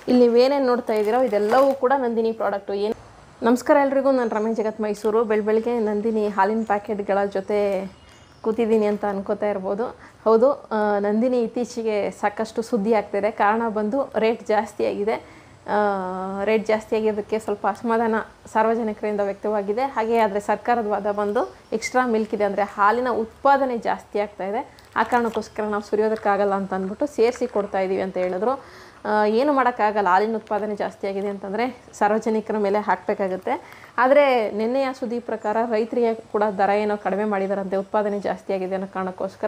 ಇಲ್ಲಿ ನೀವೇನೇನು ನೋಡ್ತಾ ಇದ್ದೀರೋ ಇದೆಲ್ಲವೂ ಕೂಡ ನಂದಿನಿ ಪ್ರಾಡಕ್ಟು. ಏನು ನಮಸ್ಕಾರ ಎಲ್ರಿಗೂ, ನಾನು ರಮೇಶ್ ಜಗತ್ ಮೈಸೂರು. ಬೆಳಗ್ಗೆ ನಂದಿನಿ ಹಾಲಿನ ಪ್ಯಾಕೆಟ್ಗಳ ಜೊತೆ ಕೂತಿದ್ದೀನಿ ಅಂತ ಅನ್ಕೋತಾ ಇರ್ಬೋದು. ಹೌದು, ನಂದಿನಿ ಇತ್ತೀಚೆಗೆ ಸಾಕಷ್ಟು ಸುದ್ದಿ ಆಗ್ತಿದೆ. ಕಾರಣ ಬಂದು ರೇಟ್ ಜಾಸ್ತಿ ಆಗಿದೆ. ರೇಟ್ ಜಾಸ್ತಿ ಆಗಿದ್ದಕ್ಕೆ ಸ್ವಲ್ಪ ಅಸಮಾಧಾನ ಸಾರ್ವಜನಿಕರಿಂದ ವ್ಯಕ್ತವಾಗಿದೆ. ಹಾಗೆ ಆದರೆ ಸರ್ಕಾರದ ವಾದ ಬಂದು ಎಕ್ಸ್ಟ್ರಾ ಮಿಲ್ಕ್ ಇದೆ, ಅಂದರೆ ಹಾಲಿನ ಉತ್ಪಾದನೆ ಜಾಸ್ತಿ ಆಗ್ತಾಯಿದೆ, ಆ ಕಾರಣಕ್ಕೋಸ್ಕರ ನಾವು ಸುರಿಯೋದಕ್ಕಾಗಲ್ಲ ಅಂತ ಅಂದ್ಬಿಟ್ಟು ಸೇರಿಸಿ ಕೊಡ್ತಾ ಇದ್ದೀವಿ ಅಂತ ಹೇಳಿದ್ರು. ಏನು ಮಾಡೋಕ್ಕಾಗಲ್ಲ, ಹಾಲಿನ ಉತ್ಪಾದನೆ ಜಾಸ್ತಿ ಆಗಿದೆ ಅಂತಂದರೆ ಸಾರ್ವಜನಿಕರ ಮೇಲೆ ಹಾಕಬೇಕಾಗುತ್ತೆ. ಆದರೆ ನಿನ್ನೆಯ ಸುದ್ದಿ ಪ್ರಕಾರ ರೈತರಿಗೆ ಕೂಡ ದರ ಏನೋ ಕಡಿಮೆ ಮಾಡಿದಾರಂತೆ, ಉತ್ಪಾದನೆ ಜಾಸ್ತಿ ಆಗಿದೆ ಅನ್ನೋ ಕಾರಣಕ್ಕೋಸ್ಕರ.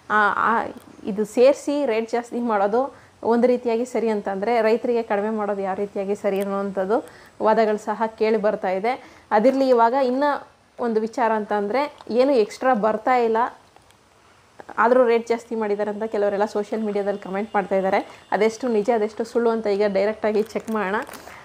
ಇದು ಸೇರಿಸಿ ರೇಟ್ ಜಾಸ್ತಿ ಮಾಡೋದು ಒಂದು ರೀತಿಯಾಗಿ ಸರಿ ಅಂತಂದರೆ, ರೈತರಿಗೆ ಕಡಿಮೆ ಮಾಡೋದು ಯಾವ ರೀತಿಯಾಗಿ ಸರಿ ಅನ್ನೋವಂಥದ್ದು ವಾದಗಳು ಸಹ ಕೇಳಿ ಬರ್ತಾ ಇದೆ. ಅದಿರಲಿ, ಇವಾಗ ಇನ್ನೂ ಒಂದು ವಿಚಾರ ಅಂತಂದರೆ, ಏನು ಎಕ್ಸ್ಟ್ರಾ ಬರ್ತಾ ಇಲ್ಲ, ಆದರೂ ರೇಟ್ ಜಾಸ್ತಿ ಮಾಡಿದ್ದಾರೆ ಅಂತ ಕೆಲವರೆಲ್ಲ ಸೋಷಿಯಲ್ ಮೀಡಿಯಾದಲ್ಲಿ ಕಮೆಂಟ್ ಮಾಡ್ತಾ ಇದ್ದಾರೆ. ಅದೆಷ್ಟು ನಿಜ ಅದೆಷ್ಟು ಸುಳ್ಳು ಅಂತ ಈಗ ಡೈರೆಕ್ಟಾಗಿ ಚೆಕ್ ಮಾಡೋಣ.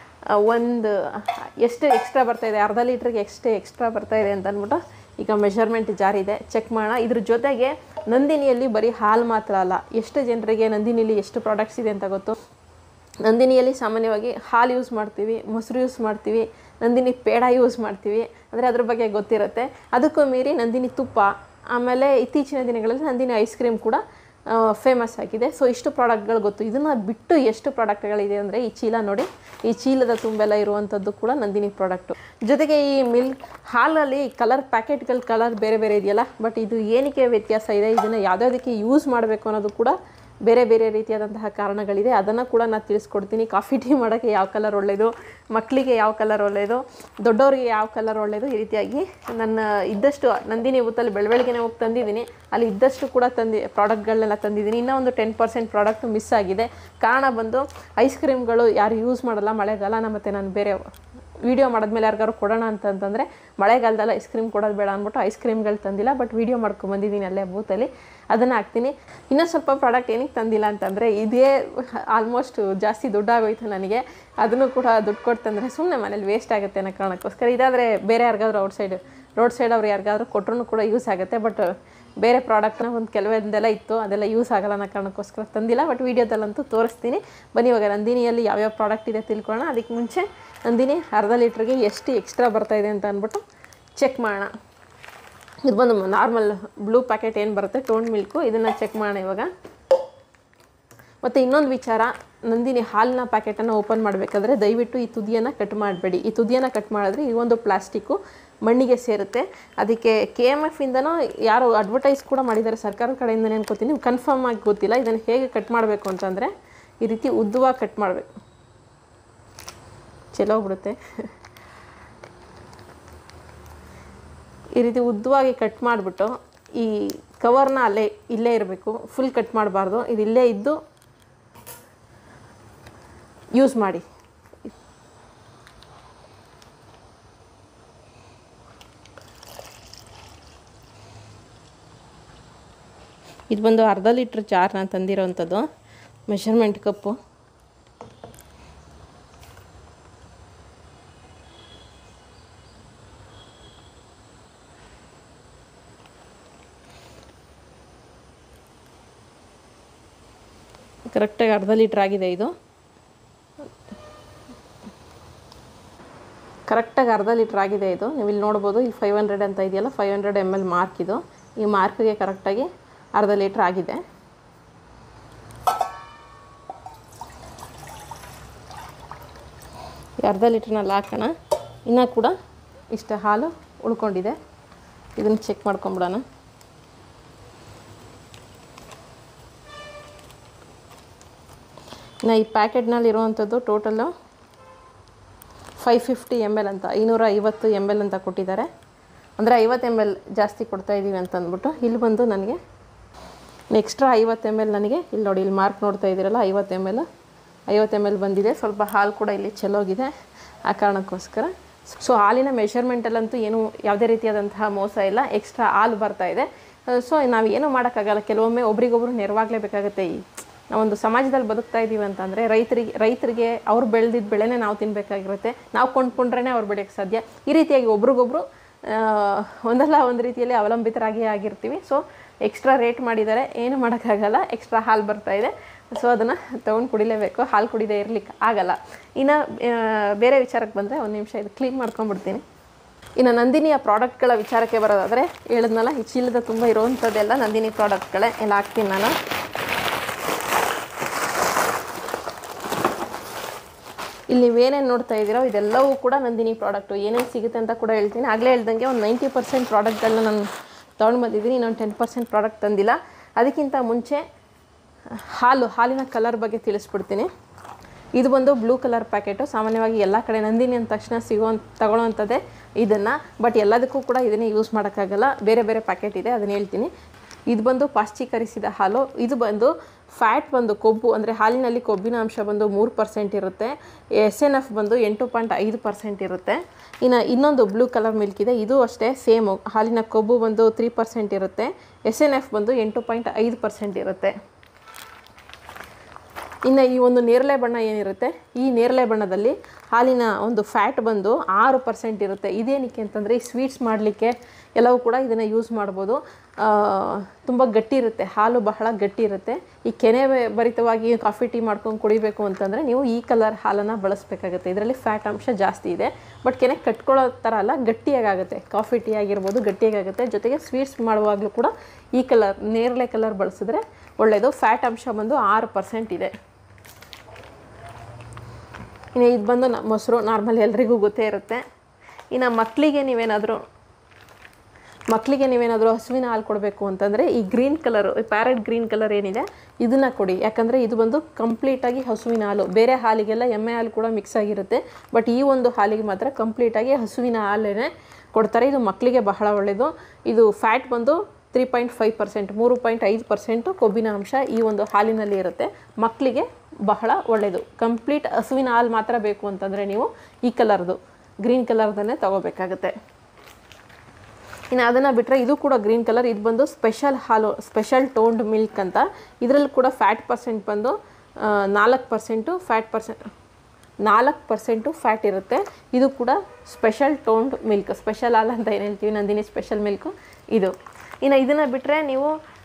ಒಂದು ಎಷ್ಟು ಎಕ್ಸ್ಟ್ರಾ ಬರ್ತಾಯಿದೆ, ಅರ್ಧ ಲೀಟ್ರಿಗೆ ಎಷ್ಟು ಎಕ್ಸ್ಟ್ರಾ ಬರ್ತಾಯಿದೆ ಅಂತ ಅಂದ್ಬಿಟ್ಟು ಈಗ ಮೆಷರ್ಮೆಂಟ್ ಜಾರಿದೆ, ಚೆಕ್ ಮಾಡೋಣ. ಇದ್ರ ಜೊತೆಗೆ ನಂದಿನಿಯಲ್ಲಿ ಬರೀ ಹಾಲು ಮಾತ್ರ ಅಲ್ಲ, ಎಷ್ಟು ಜನರಿಗೆ ನಂದಿನಿಯಲ್ಲಿ ಎಷ್ಟು ಪ್ರಾಡಕ್ಟ್ಸ್ ಇದೆ ಅಂತ ಗೊತ್ತು. ನಂದಿನಿಯಲ್ಲಿ ಸಾಮಾನ್ಯವಾಗಿ ಹಾಲು ಯೂಸ್ ಮಾಡ್ತೀವಿ, ಮೊಸರು ಯೂಸ್ ಮಾಡ್ತೀವಿ, ನಂದಿನಿ ಪೇಡ ಯೂಸ್ ಮಾಡ್ತೀವಿ, ಅಂದರೆ ಅದ್ರ ಬಗ್ಗೆ ಗೊತ್ತಿರುತ್ತೆ. ಅದಕ್ಕೂ ಮೀರಿ ನಂದಿನಿ ತುಪ್ಪ, ಆಮೇಲೆ ಇತ್ತೀಚಿನ ದಿನಗಳಲ್ಲಿ ನಂದಿನಿ ಐಸ್ ಕ್ರೀಮ್ ಕೂಡ ಫೇಮಸ್ ಆಗಿದೆ. ಸೊ ಇಷ್ಟು ಪ್ರಾಡಕ್ಟ್ಗಳು ಗೊತ್ತು. ಇದನ್ನು ಬಿಟ್ಟು ಎಷ್ಟು ಪ್ರಾಡಕ್ಟ್ಗಳಿದೆ ಅಂದರೆ, ಈ ಚೀಲ ನೋಡಿ, ಈ ಚೀಲದ ತುಂಬೆಲ್ಲ ಇರುವಂಥದ್ದು ಕೂಡ ನಂದಿನಿ ಪ್ರಾಡಕ್ಟು. ಜೊತೆಗೆ ಈ ಹಾಲಲ್ಲಿ ಪ್ಯಾಕೆಟ್ಗಳ ಕಲರ್ ಬೇರೆ ಬೇರೆ ಇದೆಯಲ್ಲ, ಬಟ್ ಇದು ಏನಕ್ಕೆ ವ್ಯತ್ಯಾಸ ಇದೆ, ಇದನ್ನು ಯಾವುದಕ್ಕೆ ಯೂಸ್ ಮಾಡಬೇಕು ಅನ್ನೋದು ಕೂಡ ಬೇರೆ ಬೇರೆ ರೀತಿಯಾದಂತಹ ಕಾರಣಗಳಿದೆ. ಅದನ್ನು ಕೂಡ ನಾನು ತಿಳಿಸ್ಕೊಡ್ತೀನಿ. ಕಾಫಿ ಟೀ ಮಾಡೋಕ್ಕೆ ಯಾವ ಕಲರ್ ಒಳ್ಳೆಯದು, ಮಕ್ಕಳಿಗೆ ಯಾವ ಕಲರ್ ಒಳ್ಳೆಯದು, ದೊಡ್ಡವರಿಗೆ ಯಾವ ಕಲರ್ ಒಳ್ಳೆಯದು, ಈ ರೀತಿಯಾಗಿ ನನ್ನ ಇದ್ದಷ್ಟು ನಂದಿನಿ ಬೂತಲ್ಲಿ ಬೆಳಗ್ಗೆನೇ ಹೋಗಿ ತಂದಿದ್ದೀನಿ. ಅಲ್ಲಿ ಇದ್ದಷ್ಟು ಕೂಡ ಪ್ರಾಡಕ್ಟ್ಗಳನ್ನೆಲ್ಲ ತಂದಿದ್ದೀನಿ. ಇನ್ನೂ ಒಂದು 10% ಪ್ರಾಡಕ್ಟ್ ಮಿಸ್ ಆಗಿದೆ. ಕಾರಣ ಬಂದು ಐಸ್ ಕ್ರೀಮ್ಗಳು ಯಾರು ಯೂಸ್ ಮಾಡಲ್ಲ ಮಳೆಗಾಲ, ಮತ್ತು ನಾನು ಬೇರೆ ವೀಡಿಯೋ ಮಾಡಿದ್ಮೇಲೆ ಯಾರಿಗಾರು ಕೊಡೋಣ ಅಂತಂದರೆ ಮಳೆಗಾಲದಲ್ಲಿ ಐಸ್ ಕ್ರೀಮ್ ಕೊಡೋದು ಬೇಡ ಅಂದ್ಬಿಟ್ಟು ಐಸ್ ಕ್ರೀಮ್ಗಳು ತಂದಿಲ್ಲ, ಬಟ್ ವೀಡಿಯೋ ಮಾಡ್ಕೊಂಬಂದಿದ್ದೀನಿ ಅಲ್ಲೇ ಬೂತಲ್ಲಿ, ಅದನ್ನು ಹಾಕ್ತೀನಿ. ಇನ್ನೂ ಸ್ವಲ್ಪ ಪ್ರಾಡಕ್ಟ್ ಏನಕ್ಕೆ ತಂದಿಲ್ಲ ಅಂತಂದರೆ, ಇದೇ ಆಲ್ಮೋಸ್ಟ್ ಜಾಸ್ತಿ ದುಡ್ಡಾಗೋಯ್ತು ನನಗೆ. ಅದನ್ನು ಕೂಡ ದುಡ್ಡು ಕೊಡ್ತಂದರೆ ಸುಮ್ಮನೆ ಮನೇಲಿ ವೇಸ್ಟ್ ಆಗುತ್ತೆ ಅನ್ನೋ ಕಾರಣಕ್ಕೋಸ್ಕರ. ಇದಾದರೆ ಬೇರೆ ಯಾರಿಗಾದ್ರೂ ರೋಡ್ ಸೈಡ್ ಅವ್ರು ಯಾರಿಗಾದ್ರೂ ಕೊಟ್ಟರು ಕೂಡ ಯೂಸ್ ಆಗುತ್ತೆ. ಬಟ್ ಬೇರೆ ಪ್ರಾಡಕ್ಟ್ನ ಒಂದು ಕೆಲವೊಂದೆಲ್ಲ ಇತ್ತು, ಅದೆಲ್ಲ ಯೂಸ್ ಆಗಲ್ಲ ಅನ್ನೋ ಕಾರಣಕ್ಕೋಸ್ಕರ ತಂದಿಲ್ಲ. ಬಟ್ ವೀಡಿಯೋದಲ್ಲಂತೂ ತೋರಿಸ್ತೀನಿ. ಬನ್ನಿ ಇವಾಗ ನಂದಿನಿಯಲ್ಲಿ ಯಾವ್ಯಾವ ಪ್ರಾಡಕ್ಟ್ ಇದೆ ತಿಳ್ಕೊಳ್ಳೋಣ. ಅದಕ್ಕೆ ಮುಂಚೆ ನಂದಿನಿ ಅರ್ಧ ಲೀಟ್ರಿಗೆ ಎಷ್ಟು ಎಕ್ಸ್ಟ್ರಾ ಬರ್ತಾಯಿದೆ ಅಂತ ಅಂದ್ಬಿಟ್ಟು ಚೆಕ್ ಮಾಡೋಣ. ಇದು ಬಂದು ನಾರ್ಮಲ್ ಬ್ಲೂ ಪ್ಯಾಕೆಟ್ ಏನು ಬರುತ್ತೆ, ಟೋನ್ ಮಿಲ್ಕು, ಇದನ್ನು ಚೆಕ್ ಮಾಡೋಣ ಇವಾಗ. ಮತ್ತು ಇನ್ನೊಂದು ವಿಚಾರ, ನಂದಿನಿ ಹಾಲಿನ ಪ್ಯಾಕೆಟನ್ನು ಓಪನ್ ಮಾಡಬೇಕಾದ್ರೆ ದಯವಿಟ್ಟು ಈ ತುದಿಯನ್ನು ಕಟ್ ಮಾಡಬೇಡಿ. ಈ ತುದಿಯನ್ನು ಕಟ್ ಮಾಡಿದ್ರೆ ಈ ಒಂದು ಪ್ಲಾಸ್ಟಿಕ್ಕು ಮಣ್ಣಿಗೆ ಸೇರುತ್ತೆ. ಅದಕ್ಕೆ KMF ಇಂದನೂ ಯಾರು ಅಡ್ವರ್ಟೈಸ್ ಕೂಡ ಮಾಡಿದ್ದಾರೆ ಸರ್ಕಾರದ ಕಡೆಯಿಂದನೇ ಅನ್ಕೋತೀನಿ, ಕನ್ಫರ್ಮ್ ಆಗಿ ಗೊತ್ತಿಲ್ಲ. ಇದನ್ನು ಹೇಗೆ ಕಟ್ ಮಾಡಬೇಕು ಅಂತಂದರೆ, ಈ ರೀತಿ ಉದ್ದವಾಗಿ ಕಟ್ ಮಾಡಬೇಕು. ಚೆಲ್ಲೋಗ್ಬಿಡುತ್ತೆ. ಈ ರೀತಿ ಉದ್ದವಾಗಿ ಕಟ್ ಮಾಡಿಬಿಟ್ಟು ಈ ಕವರ್ನ ಇಲ್ಲೇ ಇರಬೇಕು, ಫುಲ್ ಕಟ್ ಮಾಡಬಾರ್ದು. ಇದು ಇಲ್ಲೇ ಇದ್ದು ಯೂಸ್ ಮಾಡಿ. ಇದು ಬಂದು ಅರ್ಧ ಲೀಟ್ರ್ ಜಾರ್ ನಾನು ತಂದಿರೋವಂಥದ್ದು, ಮೆಷರ್ಮೆಂಟ್ ಕಪ್ಪು. ಕರೆಕ್ಟಾಗಿ ಅರ್ಧ ಲೀಟ್ರ್ ಆಗಿದೆ. ಇದು ಕರೆಕ್ಟಾಗಿ ಅರ್ಧ ಲೀಟ್ರ್ ಆಗಿದೆ. ಇದು ನೀವು ಇಲ್ಲಿ ನೋಡ್ಬೋದು, ಇಲ್ಲಿ 500 ಅಂತ ಇದೆಯಲ್ಲ, 500 ml ಮಾರ್ಕ್ ಇದು. ಈ ಮಾರ್ಕ್ಗೆ ಕರೆಕ್ಟಾಗಿ ಅರ್ಧ ಲೀಟ್ರ್ ಆಗಿದೆ. ಅರ್ಧ ಲೀಟ್ರ್ನಲ್ಲಿ ಹಾಕೋಣ. ಇನ್ನೂ ಕೂಡ ಇಷ್ಟು ಹಾಲು ಉಳ್ಕೊಂಡಿದೆ, ಇದನ್ನು ಚೆಕ್ ಮಾಡ್ಕೊಂಬಿಡೋಣ. ಇನ್ನು ಈ ಪ್ಯಾಕೆಟ್ನಲ್ಲಿ ಇರುವಂಥದ್ದು ಟೋಟಲ್ಲು 550 ml ಅಂತ, 250 ml ಅಂತ ಕೊಟ್ಟಿದ್ದಾರೆ. ಅಂದರೆ 50 ml ಜಾಸ್ತಿ ಕೊಡ್ತಾಯಿದ್ದೀವಿ ಅಂತಂದ್ಬಿಟ್ಟು ಇಲ್ಲಿ ಬಂದು ನನಗೆ ಎಕ್ಸ್ಟ್ರಾ 50 ml ನನಗೆ ಇಲ್ಲಿ ನೋಡಿ, ಇಲ್ಲಿ ಮಾರ್ಕ್ ನೋಡ್ತಾ ಇದ್ದೀರಲ್ಲ, 50 ml ಬಂದಿದೆ. ಸ್ವಲ್ಪ ಹಾಲು ಕೂಡ ಇಲ್ಲಿ ಚೆಲ್ಲೋಗಿದೆ, ಆ ಕಾರಣಕ್ಕೋಸ್ಕರ. ಸೊ ಹಾಲಿನ ಮೆಷರ್ಮೆಂಟಲ್ಲಂತೂ ಏನು ಯಾವುದೇ ರೀತಿಯಾದಂತಹ ಮೋಸ ಇಲ್ಲ, ಎಕ್ಸ್ಟ್ರಾ ಹಾಲು ಬರ್ತಾಯಿದೆ. ಸೊ ನಾವು ಏನೂ ಮಾಡೋಕ್ಕಾಗಲ್ಲ, ಕೆಲವೊಮ್ಮೆ ಒಬ್ರಿಗೊಬ್ರು ನೆರವಾಗಲೇಬೇಕಾಗುತ್ತೆ. ನಾವೊಂದು ಸಮಾಜದಲ್ಲಿ ಬದುಕ್ತಾ ಇದ್ದೀವಿ ಅಂತಂದರೆ ರೈತರಿಗೆ ಅವ್ರು ಬೆಳೆದಿದ್ದ ಬೆಳೆನೇ ನಾವು ತಿನ್ನಬೇಕಾಗಿರುತ್ತೆ. ನಾವು ಕೊಂಡ್ಕೊಂಡ್ರೇ ಅವ್ರು ಬೆಳೆಯೋಕ್ಕೆ ಸಾಧ್ಯ. ಈ ರೀತಿಯಾಗಿ ಒಬ್ರಿಗೊಬ್ರು ಒಂದಲ್ಲ ಒಂದು ರೀತಿಯಲ್ಲಿ ಅವಲಂಬಿತರಾಗಿ ಆಗಿರ್ತೀವಿ. ಸೊ ಎಕ್ಸ್ಟ್ರಾ ರೇಟ್ ಮಾಡಿದ್ದಾರೆ, ಏನು ಮಾಡೋಕ್ಕಾಗಲ್ಲ, ಎಕ್ಸ್ಟ್ರಾ ಹಾಲು ಬರ್ತಾಯಿದೆ. ಸೊ ಅದನ್ನು ತೊಗೊಂಡು ಕುಡಿಲೇಬೇಕು, ಹಾಲು ಕುಡಿದೇ ಇರಲಿಕ್ಕೆ ಆಗಲ್ಲ. ಇನ್ನು ಬೇರೆ ವಿಚಾರಕ್ಕೆ ಬಂದರೆ ಒಂದು ನಿಮಿಷ ಇದು ಕ್ಲೀನ್ ಮಾಡ್ಕೊಂಡ್ಬಿಡ್ತೀನಿ. ಇನ್ನು ನಂದಿನಿಯ ಪ್ರಾಡಕ್ಟ್ಗಳ ವಿಚಾರಕ್ಕೆ ಬರೋದಾದರೆ ಹೇಳಿದ್ನಲ್ಲ, ಈ ಚೀಲದ ತುಂಬ ಇರೋವಂಥದ್ದೆಲ್ಲ ನಂದಿನಿ ಪ್ರಾಡಕ್ಟ್ಗಳೇ ಎಲ್ಲ ಹಾಕ್ತೀನಿ ನಾನು. ಇಲ್ಲಿ ನೀವೇನೇನು ನೋಡ್ತಾ ಇದ್ದೀರೋ ಇದೆಲ್ಲವೂ ಕೂಡ ನಂದಿನಿ ಪ್ರಾಡಕ್ಟು. ಏನೇನು ಸಿಗುತ್ತೆ ಅಂತ ಕೂಡ ಹೇಳ್ತೀನಿ. ಆಗಲೇ ಹೇಳ್ದಂಗೆ ಒಂದು 90% ಪ್ರಾಡಕ್ಟ್ಗಳನ್ನ ನಾನು ತೊಗೊಂಡು ಬಂದಿದ್ದೀನಿ, ಇನ್ನೊಂದು 10% ಪ್ರಾಡಕ್ಟ್ ತಂದಿಲ್ಲ. ಅದಕ್ಕಿಂತ ಮುಂಚೆ ಹಾಲಿನ ಕಲರ್ ಬಗ್ಗೆ ತಿಳಿಸ್ಬಿಡ್ತೀನಿ. ಇದು ಬಂದು ಬ್ಲೂ ಕಲರ್ ಪ್ಯಾಕೆಟು. ಸಾಮಾನ್ಯವಾಗಿ ಎಲ್ಲ ಕಡೆ ನಂದಿನಿ ಅಂದ ತಕ್ಷಣ ತಗೊಳ್ಳೋವಂಥದ್ದೇ ಇದನ್ನು. ಬಟ್ ಎಲ್ಲದಕ್ಕೂ ಕೂಡ ಇದನ್ನೇ ಯೂಸ್ ಮಾಡೋಕ್ಕಾಗಲ್ಲ, ಬೇರೆ ಬೇರೆ ಪ್ಯಾಕೆಟ್ ಇದೆ, ಅದನ್ನು ಹೇಳ್ತೀನಿ. ಇದು ಬಂದು ಪಾಶ್ಚೀಕರಿಸಿದ ಹಾಲು. ಇದು ಬಂದು ಫ್ಯಾಟ್ ಬಂದು ಕೊಬ್ಬು, ಅಂದರೆ ಹಾಲಿನಲ್ಲಿ ಕೊಬ್ಬಿನ ಅಂಶ ಬಂದು 3% ಇರುತ್ತೆ. SNF ಬಂದು 8.5% ಇರುತ್ತೆ. ಇನ್ನು ಇನ್ನೊಂದು ಬ್ಲೂ ಕಲರ್ ಮಿಲ್ಕ್ ಇದೆ, ಇದು ಅಷ್ಟೇ ಸೇಮು. ಹಾಲಿನ ಕೊಬ್ಬು ಬಂದು 3% ಇರುತ್ತೆ. SNF ಬಂದು 8.5% ಇರುತ್ತೆ. ಇನ್ನು ಈ ಒಂದು ನೇರಳೆ ಬಣ್ಣ ಏನಿರುತ್ತೆ, ಈ ನೇರಳೆ ಬಣ್ಣದಲ್ಲಿ ಹಾಲಿನ ಒಂದು ಫ್ಯಾಟ್ ಬಂದು 6% ಇರುತ್ತೆ. ಇದೇನಕ್ಕೆ ಅಂತಂದರೆ ಈ ಸ್ವೀಟ್ಸ್ ಮಾಡಲಿಕ್ಕೆ ಎಲ್ಲವೂ ಕೂಡ ಇದನ್ನು ಯೂಸ್ ಮಾಡ್ಬೋದು. ತುಂಬ ಗಟ್ಟಿ ಇರುತ್ತೆ, ಹಾಲು ಬಹಳ ಗಟ್ಟಿ ಇರುತ್ತೆ. ಈ ಕೆನೆ ಭರಿತವಾಗಿ ಕಾಫಿ ಟೀ ಮಾಡ್ಕೊಂಡು ಕುಡಿಬೇಕು ಅಂತಂದರೆ ನೀವು ಈ ಕಲರ್ ಹಾಲನ್ನು ಬಳಸಬೇಕಾಗುತ್ತೆ. ಇದರಲ್ಲಿ ಫ್ಯಾಟ್ ಅಂಶ ಜಾಸ್ತಿ ಇದೆ, ಬಟ್ ಕೆನೆ ಕಟ್ಕೊಳ್ಳೋ ಥರ ಅಲ್ಲ, ಗಟ್ಟಿಯಾಗುತ್ತೆ. ಕಾಫಿ ಟೀ ಆಗಿರ್ಬೋದು ಗಟ್ಟಿಯಾಗುತ್ತೆ. ಜೊತೆಗೆ ಸ್ವೀಟ್ಸ್ ಮಾಡುವಾಗಲೂ ಕೂಡ ಈ ಕಲರ್ ನೇರಳೆ ಕಲರ್ ಬಳಸಿದ್ರೆ ಒಳ್ಳೆಯದು. ಫ್ಯಾಟ್ ಅಂಶ ಬಂದು 6% ಇದೆ. ಇನ್ನು ಇದು ಬಂದು ಮೊಸರು, ನಾರ್ಮಲ್ ಎಲ್ರಿಗೂ ಗೊತ್ತೇ ಇರುತ್ತೆ. ಇನ್ನು ಮಕ್ಕಳಿಗೆ ನೀವೇನಾದರೂ ಹಸುವಿನ ಹಾಲು ಕೊಡಬೇಕು ಅಂತಂದರೆ ಈ green colour, parrot green colour ಏನಿದೆ ಇದನ್ನು ಕೊಡಿ. ಯಾಕಂದರೆ ಇದು ಬಂದು ಕಂಪ್ಲೀಟಾಗಿ ಹಸುವಿನ ಹಾಲು. ಬೇರೆ ಹಾಲಿಗೆಲ್ಲ ಎಮ್ಮೆ ಹಾಲು ಕೂಡ ಮಿಕ್ಸ್ ಆಗಿರುತ್ತೆ, ಬಟ್ ಈ ಒಂದು ಹಾಲಿಗೆ ಮಾತ್ರ ಕಂಪ್ಲೀಟಾಗಿ ಹಸುವಿನ ಹಾಲೇ ಕೊಡ್ತಾರೆ. ಇದು ಮಕ್ಕಳಿಗೆ ಬಹಳ ಒಳ್ಳೆಯದು. ಇದು ಫ್ಯಾಟ್ ಬಂದು 3.5%, 3.5% ಕೊಬ್ಬಿನ ಅಂಶ ಈ ಒಂದು ಹಾಲಿನಲ್ಲಿ ಇರುತ್ತೆ. ಮಕ್ಕಳಿಗೆ ಬಹಳ ಒಳ್ಳೆಯದು. ಕಂಪ್ಲೀಟ್ ಹಸುವಿನ ಹಾಲು ಮಾತ್ರ ಬೇಕು ಅಂತಂದರೆ ನೀವು ಈ ಕಲರ್ದು ಗ್ರೀನ್ ಕಲರ್ದನ್ನೇ ತೊಗೋಬೇಕಾಗುತ್ತೆ. ಇನ್ನು ಅದನ್ನು ಬಿಟ್ಟರೆ ಇದು ಕೂಡ ಗ್ರೀನ್ ಕಲರ್. ಇದು ಬಂದು ಸ್ಪೆಷಲ್ ಹಾಲು, ಸ್ಪೆಷಲ್ ಟೋನ್ಡ್ ಮಿಲ್ಕ್ ಅಂತ. ಇದರಲ್ಲಿ ಕೂಡ ಫ್ಯಾಟ್ ಪರ್ಸೆಂಟ್ ಬಂದು 4%, 4% ಫ್ಯಾಟ್ ಇರುತ್ತೆ. ಇದು ಕೂಡ ಸ್ಪೆಷಲ್ ಟೋನ್ಡ್ ಮಿಲ್ಕ್, ಸ್ಪೆಷಲ್ ಹಾಲು ಅಂತ ಏನು ಹೇಳ್ತೀವಿ, ನಂದಿನಿ ಸ್ಪೆಷಲ್ ಮಿಲ್ಕು ಇದು. ಇನ್ನು ಇದನ್ನು ಬಿಟ್ಟರೆ ನೀವು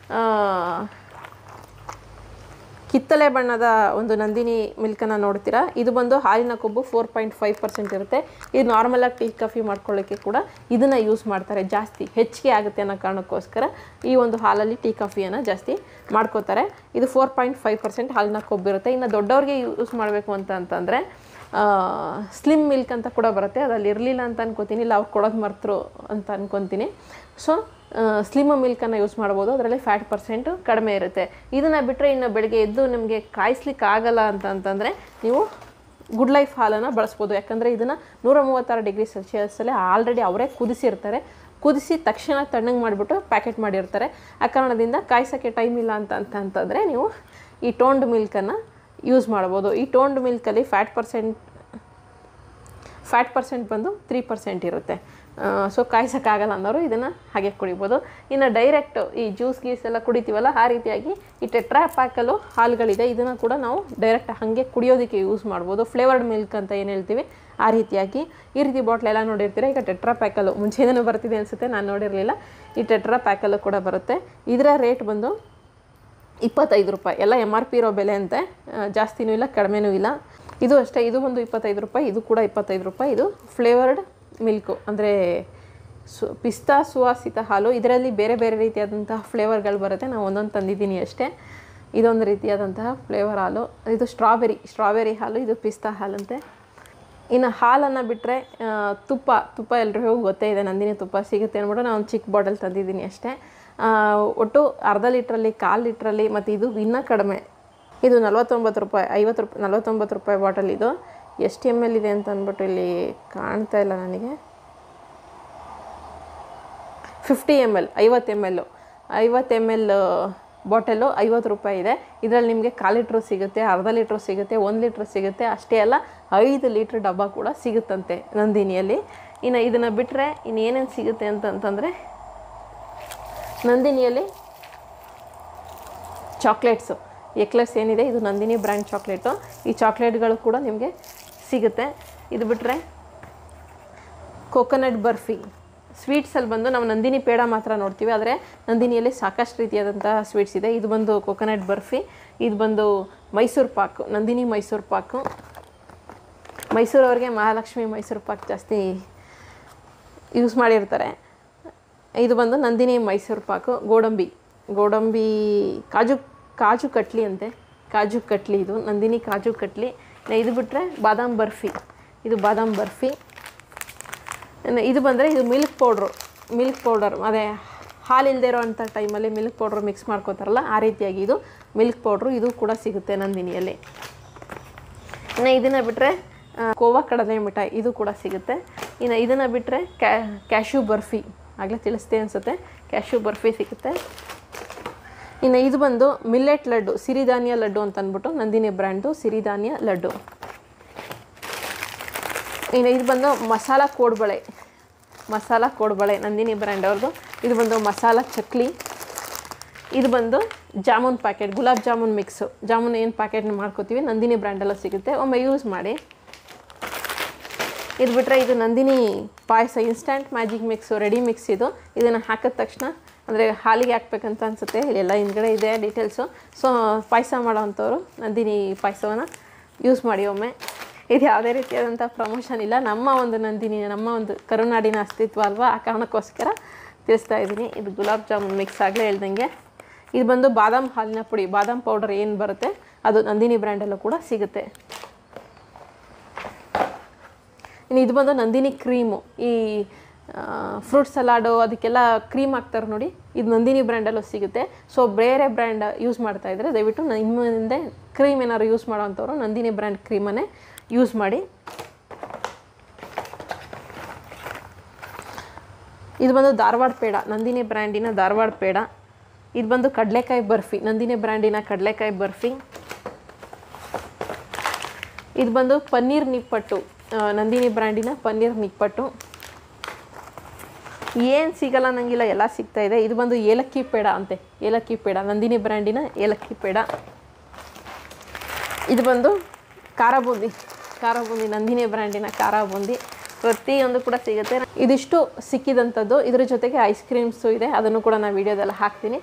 ಕಿತ್ತಳೆ ಬಣ್ಣದ ಒಂದು ನಂದಿನಿ ಮಿಲ್ಕನ್ನು ನೋಡ್ತೀರಾ. ಇದು ಬಂದು ಹಾಲಿನ ಕೊಬ್ಬು 4.5% ಇರುತ್ತೆ. ಇದು ನಾರ್ಮಲಾಗಿ ಟೀ ಕಾಫಿ ಮಾಡ್ಕೊಳ್ಳೋಕ್ಕೆ ಕೂಡ ಇದನ್ನು ಯೂಸ್ ಮಾಡ್ತಾರೆ. ಜಾಸ್ತಿ ಹೆಚ್ಚಿಗೆ ಆಗುತ್ತೆ ಅನ್ನೋ ಕಾರಣಕ್ಕೋಸ್ಕರ ಈ ಒಂದು ಹಾಲಲ್ಲಿ ಟೀ ಕಾಫಿಯನ್ನು ಜಾಸ್ತಿ ಮಾಡ್ಕೋತಾರೆ. ಇದು 4.5% ಹಾಲಿನ ಕೊಬ್ಬಿರುತ್ತೆ. ಇನ್ನು ದೊಡ್ಡವ್ರಿಗೆ ಯೂಸ್ ಮಾಡಬೇಕು ಅಂತಂದರೆ ಸ್ಲಿಮ್ ಮಿಲ್ಕ್ ಅಂತ ಕೂಡ ಬರುತ್ತೆ. ಅದಲ್ಲಿ ಇರಲಿಲ್ಲ ಅಂತ ಅನ್ಕೋತೀನಿ, ಇಲ್ಲ ಅವ್ರು ಕೊಡೋದು ಮರ್ತರು ಅಂತ ಅನ್ಕೊತೀನಿ. ಸೊ ಸ್ಲಿಮ್ ಮಿಲ್ಕನ್ನು ಯೂಸ್ ಮಾಡ್ಬೋದು, ಅದರಲ್ಲಿ ಫ್ಯಾಟ್ ಪರ್ಸೆಂಟು ಕಡಿಮೆ ಇರುತ್ತೆ. ಇದನ್ನು ಬಿಟ್ಟರೆ ಇನ್ನು ಬೆಳಗ್ಗೆ ಎದ್ದು ನಿಮಗೆ ಕಾಯಿಸ್ಲಿಕ್ಕೆ ಆಗಲ್ಲ ಅಂತಂದರೆ ನೀವು ಗುಡ್ ಲೈಫ್ ಹಾಲನ್ನು ಬಳಸ್ಬೋದು. ಯಾಕಂದರೆ ಇದನ್ನು 136°C ಆಲ್ರೆಡಿ ಅವರೇ ಕುದಿಸಿರ್ತಾರೆ. ಕುದಿಸಿ ತಕ್ಷಣ ತಣ್ಣಗೆ ಮಾಡಿಬಿಟ್ಟು ಪ್ಯಾಕೆಟ್ ಮಾಡಿರ್ತಾರೆ. ಆ ಕಾರಣದಿಂದ ಕಾಯಿಸೋಕ್ಕೆ ಟೈಮ್ ಇಲ್ಲ ಅಂತಂದರೆ ನೀವು ಈ ಟೋನ್ಡ್ ಮಿಲ್ಕನ್ನು ಯೂಸ್ ಮಾಡ್ಬೋದು. ಈ ಟೋನ್ಡ್ ಮಿಲ್ಕಲ್ಲಿ ಫ್ಯಾಟ್ ಪರ್ಸೆಂಟ್ ಬಂದು 3% ಇರುತ್ತೆ. ಸೊ ಕಾಯಿಸೋಕ್ಕಾಗಲ್ಲ ಅನ್ನೋರು ಇದನ್ನು ಹಾಗೆ ಕುಡಿಬೋದು. ಇನ್ನು ಡೈರೆಕ್ಟ್ ಈ ಜ್ಯೂಸ್ ಎಲ್ಲ ಕುಡಿತೀವಲ್ಲ, ಆ ರೀತಿಯಾಗಿ ಈ ಟೆಟ್ರಾ ಪ್ಯಾಕಲ್ಲೂ ಹಾಲುಗಳಿದೆ. ಇದನ್ನು ಕೂಡ ನಾವು ಡೈರೆಕ್ಟ್ ಹಾಗೆ ಕುಡಿಯೋದಕ್ಕೆ ಯೂಸ್ ಮಾಡ್ಬೋದು. ಫ್ಲೇವರ್ಡ್ ಮಿಲ್ಕ್ ಅಂತ ಏನು ಹೇಳ್ತೀವಿ ಆ ರೀತಿಯಾಗಿ. ಈ ರೀತಿ ಬಾಟ್ಲೆಲ್ಲ ನೋಡಿರ್ತೀರ. ಈಗ ಟೆಟ್ರಾ ಪ್ಯಾಕಲ್ಲೂ ಮುಂಚೆನೇ ಬರ್ತಿದೆ ಅನಿಸುತ್ತೆ, ನಾನು ನೋಡಿರಲಿಲ್ಲ. ಈ ಟೆಟ್ರಾ ಪ್ಯಾಕಲ್ಲೂ ಕೂಡ ಬರುತ್ತೆ. ಇದರ ರೇಟ್ ಬಂದು 25 ರೂಪಾಯಿ. ಎಲ್ಲ MRP ಇರೋ ಬೆಲೆ ಅಂತೆ, ಜಾಸ್ತಿನೂ ಇಲ್ಲ ಕಡಿಮೆನೂ ಇಲ್ಲ. ಇದು ಅಷ್ಟೇ, ಇದು ಒಂದು 25 ರೂಪಾಯಿ, ಇದು ಕೂಡ 25 ರೂಪಾಯಿ. ಇದು ಫ್ಲೇವರ್ಡ್ ಮಿಲ್ಕು, ಅಂದರೆ ಪಿಸ್ತಾ ಸುವಾಸಿತ ಹಾಲು. ಇದರಲ್ಲಿ ಬೇರೆ ಬೇರೆ ರೀತಿಯಾದಂತಹ ಫ್ಲೇವರ್ಗಳು ಬರುತ್ತೆ. ನಾವು ಒಂದೊಂದು ತಂದಿದ್ದೀನಿ ಅಷ್ಟೇ. ಇದೊಂದು ರೀತಿಯಾದಂತಹ ಫ್ಲೇವರ್ ಹಾಲು. ಇದು ಸ್ಟ್ರಾಬೆರಿ ಹಾಲು, ಇದು ಪಿಸ್ತಾ ಹಾಲಂತೆ. ಇನ್ನು ಹಾಲನ್ನು ಬಿಟ್ಟರೆ ತುಪ್ಪ ಎಲ್ರಿಗೂ ಗೊತ್ತೇ ಇದೆ, ನಂದಿನಿ ತುಪ್ಪ ಸಿಗುತ್ತೆ ಅಂದ್ಬಿಟ್ಟು ನಾನು ಒಂದು ಚಿಕ್ಕ ಬಾಟಲ್ ತಂದಿದ್ದೀನಿ ಅಷ್ಟೇ. ಒಟ್ಟು ಅರ್ಧ ಲೀಟ್ರಲ್ಲಿ, 1/4 ಲೀಟ್ರಲ್ಲಿ, ಮತ್ತು ಇದು ಇನ್ನೂ ಕಡಿಮೆ. ಇದು 49 ರೂಪಾಯಿ, 49 ರೂಪಾಯಿ ಬಾಟಲ್. ಇದು ಎಷ್ಟು ml ಇದೆ ಅಂತ ಅಂದ್ಬಿಟ್ಟು ಇಲ್ಲಿ ಕಾಣ್ತಾ ಇಲ್ಲ ನನಗೆ. 50 ml, 50 ml ಬಾಟಲು 50 ರೂಪಾಯಿ ಇದೆ. ಇದರಲ್ಲಿ ನಿಮಗೆ 1/4 ಲೀಟ್ರು ಸಿಗುತ್ತೆ, ಅರ್ಧ ಲೀಟ್ರು ಸಿಗುತ್ತೆ, 1 ಲೀಟ್ರ್ ಸಿಗುತ್ತೆ. ಅಷ್ಟೇ ಅಲ್ಲ, 5 ಲೀಟ್ರ್ ಡಬ್ಬ ಕೂಡ ಸಿಗುತ್ತಂತೆ ನಂದಿನಿಯಲ್ಲಿ. ಇನ್ನು ಇದನ್ನು ಬಿಟ್ಟರೆ ಇನ್ನೇನೇನು ಸಿಗುತ್ತೆ ಅಂತಂದರೆ ನಂದಿನಿಯಲ್ಲಿ ಚಾಕ್ಲೇಟ್ಸು, ಎಕ್ಲೆರ್ಸ್ ಏನಿದೆ ಇದು ನಂದಿನಿ ಬ್ರ್ಯಾಂಡ್ ಚಾಕ್ಲೇಟು. ಈ ಚಾಕ್ಲೇಟ್ಗಳು ಕೂಡ ನಿಮಗೆ ಸಿಗುತ್ತೆ. ಇದು ಬಿಟ್ಟರೆ ಕೋಕೋನಟ್ ಬರ್ಫಿ, ಸ್ವೀಟ್ಸಲ್ಲಿ ಬಂದು ನಾವು ನಂದಿನಿ ಪೇಡ ಮಾತ್ರ ನೋಡ್ತೀವಿ, ಆದರೆ ನಂದಿನಿಯಲ್ಲಿ ಸಾಕಷ್ಟು ರೀತಿಯಾದಂಥ ಸ್ವೀಟ್ಸ್ ಇದೆ. ಇದು ಬಂದು ಕೋಕೋನಟ್ ಬರ್ಫಿ, ಇದು ಬಂದು ಮೈಸೂರು ಪಾಕು, ನಂದಿನಿ ಮೈಸೂರು ಪಾಕು. ಮೈಸೂರವ್ರಿಗೆ ಮಹಾಲಕ್ಷ್ಮಿ ಮೈಸೂರು ಪಾಕ್ ಜಾಸ್ತಿ ಯೂಸ್ ಮಾಡಿರ್ತಾರೆ. ಇದು ಬಂದು ನಂದಿನಿ ಮೈಸೂರು ಪಾಕು. ಗೋಡಂಬಿ ಕಾಜು ಕಟ್ಲಿ ಅಂತೆ, ಕಾಜು ಕಟ್ಲಿ ಇದು ನಂದಿನಿ ಕಾಜು ಕಟ್ಲಿ. ಇದು ಬಿಟ್ಟರೆ ಬಾದಾಮ್ ಬರ್ಫಿ, ಇದು ಬಾದಾಮ್ ಬರ್ಫಿ. ಇದು ಬಂದರೆ ಇದು ಮಿಲ್ಕ್ ಪೌಡರ್ ಅದೇ ಹಾಲು ಇಲ್ಲದೆ ಇರೋವಂಥ ಟೈಮಲ್ಲಿ ಮಿಲ್ಕ್ ಪೌಡ್ರ್ ಮಿಕ್ಸ್ ಮಾಡ್ಕೋತಾರಲ್ಲ ಆ ರೀತಿಯಾಗಿ ಇದು ಮಿಲ್ಕ್ ಪೌಡ್ರು, ಇದು ಕೂಡ ಸಿಗುತ್ತೆ ನಂದಿನಿಯಲ್ಲಿ. ಇನ್ನು ಇದನ್ನು ಬಿಟ್ಟರೆ ಕೋವಾ ಕಡಲೆ ಮಿಠಾಯಿ, ಇದು ಕೂಡ ಸಿಗುತ್ತೆ. ಇನ್ನು ಇದನ್ನು ಬಿಟ್ಟರೆ ಕ್ಯಾಶ್ಯೂ ಬರ್ಫಿ, ಆಗಲೇ ತಿಳಿಸ್ತೆ ಅನಿಸುತ್ತೆ, ಕ್ಯಾಶ್ಯೂ ಬರ್ಫಿ ಸಿಗುತ್ತೆ. ಇನ್ನು ಇದು ಬಂದು ಮಿಲ್ಲೆಟ್ ಲಡ್ಡು, ಸಿರಿಧಾನ್ಯ ಲಡ್ಡು ಅಂತ ಅಂದ್ಬಿಟ್ಟು ನಂದಿನಿ ಬ್ರ್ಯಾಂಡು ಸಿರಿಧಾನ್ಯ ಲಡ್ಡು. ಇನ್ನು ಇದು ಬಂದು ಮಸಾಲ ಕೋಡ್ಬಳೆ ನಂದಿನಿ ಬ್ರ್ಯಾಂಡ್ ಅವ್ರದ್ದು. ಇದು ಬಂದು ಮಸಾಲ ಚಕ್ಲಿ. ಇದು ಬಂದು ಜಾಮೂನ್ ಪ್ಯಾಕೆಟ್, ಗುಲಾಬ್ ಜಾಮೂನ್ ಮಿಕ್ಸು, ಜಾಮೂನ್ ಏನು ಪ್ಯಾಕೆಟ್ನ ಮಾಡ್ಕೋತೀವಿ ನಂದಿನಿ ಬ್ರ್ಯಾಂಡೆಲ್ಲ ಸಿಗುತ್ತೆ, ಒಮ್ಮೆ ಯೂಸ್ ಮಾಡಿ. ಇದು ಬಿಟ್ಟರೆ ಇದು Nandini payasa, instant magic mix, ready mix ಇದು. ಇದನ್ನು ಹಾಕಿದ ತಕ್ಷಣ ಅಂದರೆ ಹಾಲಿಗೆ ಹಾಕ್ಬೇಕಂತ ಅನಿಸುತ್ತೆ, ಇಲ್ಲೆಲ್ಲ ಹಿಂದ್ಗಡೆ ಇದೆ ಡೀಟೇಲ್ಸು. ಸೊ ಪಾಯಸ ಮಾಡೋವಂಥವ್ರು ನಂದಿನಿ ಪಾಯಸವನ್ನು ಯೂಸ್ ಮಾಡಿ ಒಮ್ಮೆ. ಇದು ಯಾವುದೇ ರೀತಿಯಾದಂಥ ಪ್ರಮೋಷನ್ ಇಲ್ಲ, ನಮ್ಮ ಒಂದು ನಂದಿನಿ, ನಮ್ಮ ಒಂದು ಕರುನಾಡಿನ ಅಸ್ತಿತ್ವ ಅಲ್ವಾ, ಆ ಕಾರಣಕ್ಕೋಸ್ಕರ ತಿಳಿಸ್ತಾ ಇದ್ದೀನಿ. ಇದು ಗುಲಾಬ್ ಜಾಮೂನ್ ಮಿಕ್ಸ್ ಆಗಲೇ ಹೇಳ್ದಂಗೆ. ಇದು ಬಂದು ಬಾದಾಮ್ ಹಾಲಿನ ಪುಡಿ, ಬಾದಾಮ್ ಪೌಡರ್ ಏನು ಬರುತ್ತೆ ಅದು ನಂದಿನಿ ಬ್ರ್ಯಾಂಡಲ್ಲೂ ಕೂಡ ಸಿಗುತ್ತೆ. ಇನ್ನು ಇದು ಬಂದು ನಂದಿನಿ ಕ್ರೀಮು, ಈ ಫ್ರೂಟ್ ಸಲಾಡು ಅದಕ್ಕೆಲ್ಲ ಕ್ರೀಮ್ ಹಾಕ್ತಾರೆ ನೋಡಿ, ಇದು ನಂದಿನಿ ಬ್ರ್ಯಾಂಡಲ್ಲೂ ಸಿಗುತ್ತೆ. ಸೊ ಬೇರೆ ಬ್ರ್ಯಾಂಡ್ ಯೂಸ್ ಮಾಡ್ತಾಯಿದ್ರೆ ದಯವಿಟ್ಟು ನಿಮ್ಮಿಂದ ಕ್ರೀಮ್ ಏನಾದ್ರು ಯೂಸ್ ಮಾಡೋವಂಥವ್ರು ನಂದಿನಿ ಬ್ರ್ಯಾಂಡ್ ಕ್ರೀಮನ್ನೇ ಯೂಸ್ ಮಾಡಿ. ಇದು ಬಂದು ಧಾರವಾಡ ಪೇಡ, ನಂದಿನಿ ಬ್ರ್ಯಾಂಡಿನ ಧಾರವಾಡ ಪೇಡ. ಇದು ಬಂದು ಕಡಲೆಕಾಯಿ ಬರ್ಫಿ, ನಂದಿನಿ ಬ್ರ್ಯಾಂಡಿನ ಕಡಲೆಕಾಯಿ ಬರ್ಫಿ. ಇದು ಬಂದು ಪನ್ನೀರ್ ನಿಪ್ಪಟ್ಟು, ನಂದಿನಿ ಬ್ರ್ಯಾಂಡಿನ ಪನ್ನೀರ್ ನಿಪ್ಪಟ್ಟು. ಏನು ಸಿಗಲ್ಲ ನಂಗಿಲ್ಲ, ಎಲ್ಲ ಸಿಗ್ತಾಯಿದೆ. ಇದು ಬಂದು ಏಲಕ್ಕಿ ಪೇಡ ಅಂತೆ, ಏಲಕ್ಕಿ ಪೇಡ ನಂದಿನಿ ಬ್ರ್ಯಾಂಡಿನ ಏಲಕ್ಕಿ ಪೇಡ. ಇದು ಬಂದು ಖಾರ ಬೂಂದಿ ನಂದಿನಿ ಬ್ರ್ಯಾಂಡಿನ ಖಾರ ಬೂಂದಿ. ಪ್ರತಿಯೊಂದು ಕೂಡ ಸಿಗುತ್ತೆ. ಇದಿಷ್ಟು ಸಿಕ್ಕಿದಂಥದ್ದು. ಇದ್ರ ಜೊತೆಗೆ ಐಸ್ ಕ್ರೀಮ್ಸು ಇದೆ, ಅದನ್ನು ಕೂಡ ನಾನು ವಿಡಿಯೋದೆಲ್ಲ ಹಾಕ್ತೀನಿ.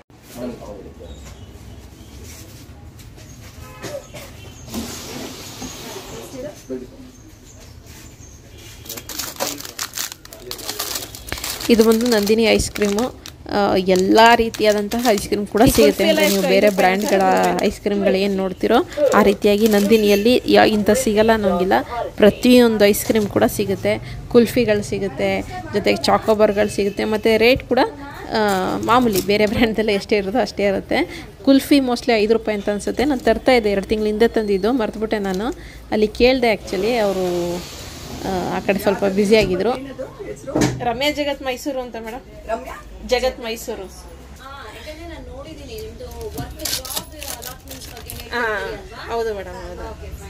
ಇದು ಬಂದು ನಂದಿನಿ ಐಸ್ ಕ್ರೀಮು. ಎಲ್ಲ ರೀತಿಯಾದಂತಹ ಐಸ್ ಕ್ರೀಮ್ ಕೂಡ ಸಿಗುತ್ತೆ. ನೀವು ಬೇರೆ ಬ್ರ್ಯಾಂಡ್ಗಳ ಐಸ್ ಕ್ರೀಮ್ಗಳು ಏನು ನೋಡ್ತಿರೋ ಆ ರೀತಿಯಾಗಿ ನಂದಿನಿಯಲ್ಲಿ ಇಂಥ ಸಿಗಲ್ಲ ಅನ್ನೋಂಗಿಲ್ಲ. ಪ್ರತಿಯೊಂದು ಐಸ್ ಕ್ರೀಮ್ ಕೂಡ ಸಿಗುತ್ತೆ. ಕುಲ್ಫಿಗಳು ಸಿಗುತ್ತೆ, ಜೊತೆಗೆ ಚಾಕೋಬಾರ್ಗಳು ಸಿಗುತ್ತೆ. ಮತ್ತು ರೇಟ್ ಕೂಡ ಮಾಮೂಲಿ ಬೇರೆ ಬ್ರ್ಯಾಂಡ್ದೆಲ್ಲ ಎಷ್ಟೇ ಇರೋದು ಅಷ್ಟೇ ಇರುತ್ತೆ. ಕುಲ್ಫಿ ಮೋಸ್ಟ್ಲಿ 5 ರೂಪಾಯಿ ಅಂತ ಅನಿಸುತ್ತೆ. ನಾನು ತರ್ತಾ ಇದ್ದೆ, 2 ತಿಂಗಳ ಹಿಂದೆ ತಂದಿದ್ದು, ಮರ್ತುಬಿಟ್ಟೆ ನಾನು. ಅಲ್ಲಿ ಕೇಳಿದೆ ಆ್ಯಕ್ಚುಲಿ, ಅವರು ಆ ಕಡೆ ಸ್ವಲ್ಪ ಬ್ಯುಸಿಯಾಗಿದ್ದರು. ರಮ್ಯಾ ಜಗತ್ ಮೈಸೂರು ಅಂತ ಮೇಡಮ್, ಜಗತ್ ಮೈಸೂರು. ಹಾಂ ಹೌದು ಮೇಡಮ್, ಹೌದು.